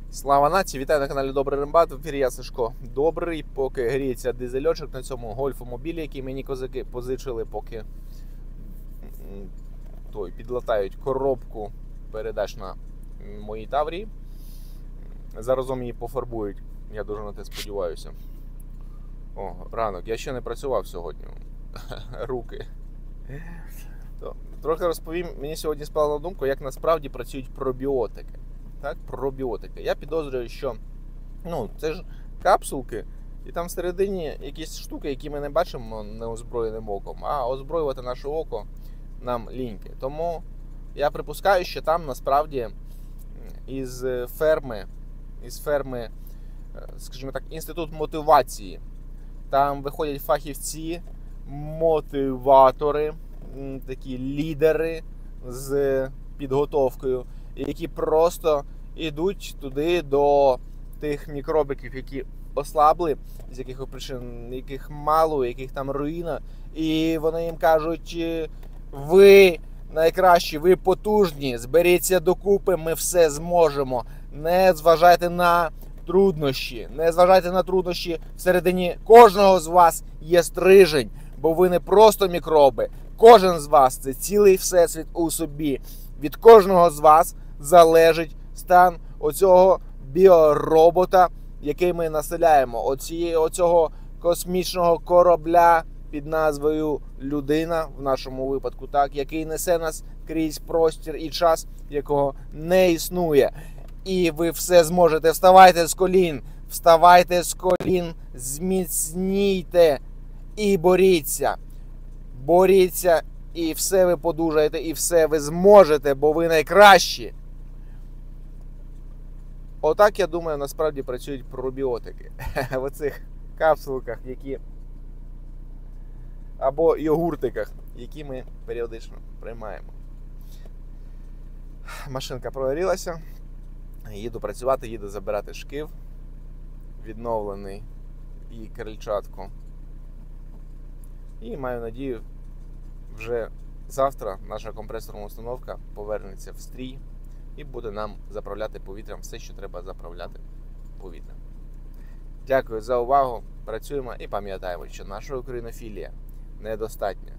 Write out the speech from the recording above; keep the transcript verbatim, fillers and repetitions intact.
Слава нації! Вітаю на каналі Добрий Рембат. В ефірі я Сашко Добрий. Поки гріється дизельочок на цьому гольфомобілі, який мені козаки позичили, поки той, підлатають коробку передач на моїй Таврії. Заразом її пофарбують. Я дуже на те сподіваюся. О, ранок. Я ще не працював сьогодні. Руки. То, трохи розповім. Мені сьогодні спала на думку, як насправді працюють пробіотики. Так, пробіотики. Я підозрюю, що ну, це ж капсулки, і там всередині якісь штуки, які ми не бачимо неозброєним оком, а озброювати наше око нам ліньки. Тому я припускаю, що там насправді із ферми, із ферми, скажімо так, інститут мотивації. Там виходять фахівці, мотиватори, такі лідери з підготовкою, які просто йдуть туди до тих мікробиків, які ослабли, з яких причин, яких мало, яких там руїна, і вони їм кажуть: ви найкращі, ви потужні, зберіться докупи, ми все зможемо. Не зважайте на труднощі, не зважайте на труднощі, всередині кожного з вас є стрижень, бо ви не просто мікроби, кожен з вас – це цілий всесвіт у собі. Від кожного з вас залежить стан оцього біоробота, який ми населяємо. Оці, оцього космічного корабля під назвою людина, в нашому випадку, так, який несе нас крізь простір і час, якого не існує. І ви все зможете. Вставайте з колін, вставайте з колін, зміцнійте і боріться. Боріться. І все ви подужаєте, і все ви зможете, бо ви найкращі. Отак, я думаю, насправді працюють пробіотики. В оцих капсулках, які... або йогуртиках, які ми періодично приймаємо. Машинка прогорілася. Їду працювати, їду забирати шків. Відновлений і крильчатку. І маю надію, вже завтра наша компресорна установка повернеться в стрій і буде нам заправляти повітрям все, що треба заправляти повітрям. Дякую за увагу, працюємо і пам'ятаємо, що наша українофілія недостатня.